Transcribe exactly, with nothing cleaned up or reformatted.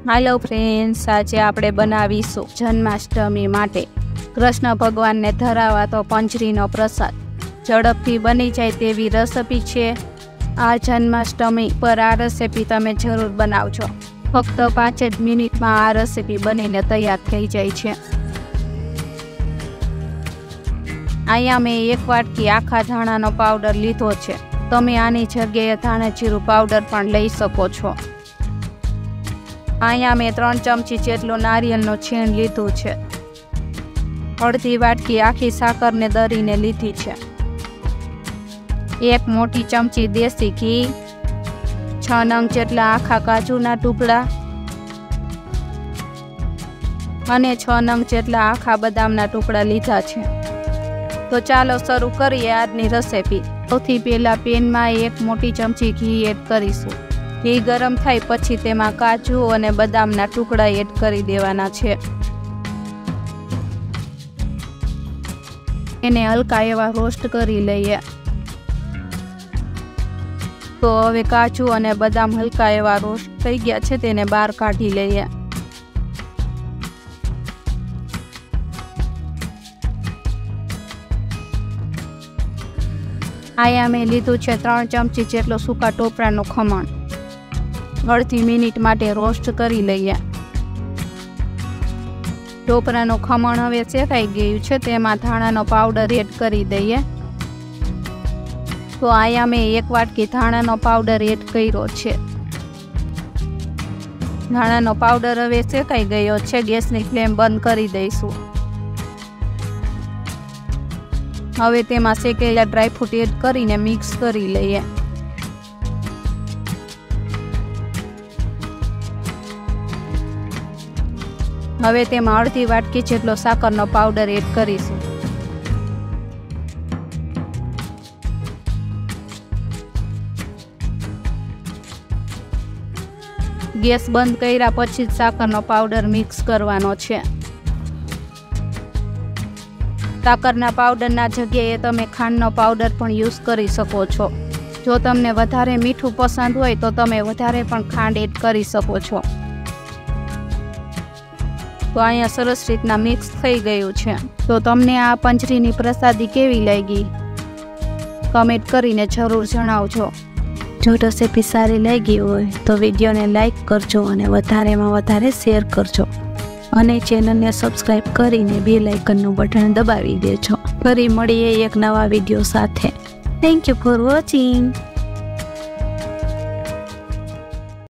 Hello friends, आज આપણે બનાવીશું જન્માષ્ટમી માટે કૃષ્ણ ભગવાનને ધરાવાતો પંજરીનો પ્રસાદ। ઝડપથી બની જાય તેવી રેસિપી છે। આ જન્માષ્ટમી પર આ રેસિપી તમે જરૂર બનાવજો। ફક્ત પાંચ જ મિનિટમાં આ રેસિપી બનીને તૈયાર થઈ જાય છે। અહીંયા મેં એક વાટકી આખા ધાણાનો પાવડર લીધો છે। તમે આની જગ્યાએ ધાણા જીરું પાવડર પણ લઈ શકો છો। અહીંયા મેં ત્રણ ચમચી જેટલું નારિયેળનું છીણ લીધું છે। અડધી વાટકી આખી સાકરને દળીને લીધી છે। એક મોટી ચમચી દેશી ઘી, છ નંગ જેટલા આખા કાજુના ટુકડા અને છ નંગ જેટલા આખા બદામના ટુકડા લીધા છે। તો ચાલો શરૂ કરીએ આજની રેસિપી। સૌથી પહેલાં પેનમાં એક મોટી ચમચી ઘી એડ કરીશું। ઘી ગરમ થાય પછી તેમાં કાજુ અને બદામના ટુકડા એડ કરી દેવાના છે। એને હલકા એવા રોસ્ટ કરી લઈએ। તો હવે કાજુ અને બદામ હલકા એવા રોસ્ટ થઈ ગયા છે, તેને બહાર કાઢી લઈએ। અહીંયા મેં લીધું છે ત્રણ ચમચી જેટલો સૂકા ટોપરાનું ખમણ। અડધી મિનિટ માટે રોસ્ટ કરી લઈએ। ટોપરાનું ખમણ હવે શેકાઈ ગયું છે, તેમાં ધાણાનો પાવડર એડ કરી દઈએ। તો અહીંયા મેં એક વાટકી ધાણાનો પાવડર એડ કર્યો છે। ધાણાનો પાવડર હવે શેકાઈ ગયો છે, ગેસની ફ્લેમ બંધ કરી દઈશું। હવે તેમાં શેકેલા ડ્રાયફ્રૂટ એડ કરીને મિક્સ કરી લઈએ। હવે તેમાં અડધી વાટકી જેટલો સાકરનો પાવડર એડ કરીશું। ગેસ બંધ કર્યા પછી જ સાકરનો પાવડર મિક્સ કરવાનો છે। સાકરના પાવડરના જગ્યાએ તમે ખાંડનો પાવડર પણ યુઝ કરી શકો છો। જો તમને વધારે મીઠું પસંદ હોય તો તમે વધારે પણ ખાંડ એડ કરી શકો છો। તો અહીંયા સરસ રીતના મિક્સ થઈ ગયું છે। તો તમને આ પંજરીની પ્રસાદી કેવી લાગી કમેન્ટ કરીને જરૂર જણાવજો। જો રેસિપી સારી લાગી હોય તો વિડીયોને લાઈક કરજો અને વધારેમાં વધારે શેર કરજો અને ચેનલને સબસ્ક્રાઈબ કરીને બેલ આઇકનનું બટન દબાવી દેજો। ફરી મળીએ એક નવા વિડીયો સાથે। Thank you for watching.